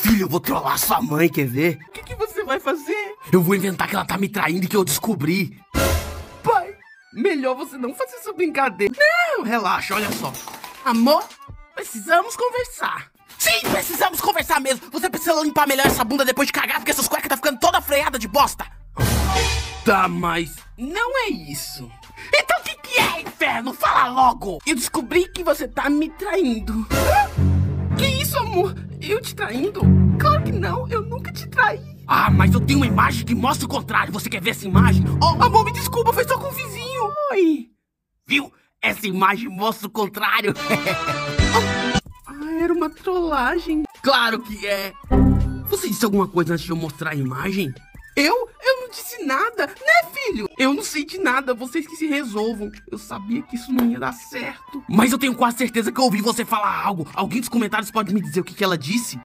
Filho, eu vou trollar sua mãe, quer ver? O que você vai fazer? Eu vou inventar que ela tá me traindo e que eu descobri. Pai, melhor você não fazer essa brincadeira. Não, relaxa, olha só. Amor, precisamos conversar. Sim, precisamos conversar mesmo. Você precisa limpar melhor essa bunda depois de cagar, porque essas cuecas tá ficando toda freada de bosta. Tá, mas não é isso. Então o que é, inferno? Fala logo. Eu descobri que você tá me traindo. Que isso, amor? Eu te traindo? Claro que não, eu nunca te traí. Ah, mas eu tenho uma imagem que mostra o contrário. Você quer ver essa imagem? Oh, amor, me desculpa, foi só com o vizinho. Oi. Viu? Essa imagem mostra o contrário. Era uma trollagem. Claro que é. Você disse alguma coisa antes de eu mostrar a imagem? Eu não disse nada, né, filho? Eu não sei de nada, vocês que se resolvam. Eu sabia que isso não ia dar certo. Mas eu tenho quase certeza que eu ouvi você falar algo. Alguém dos comentários pode me dizer o que ela disse?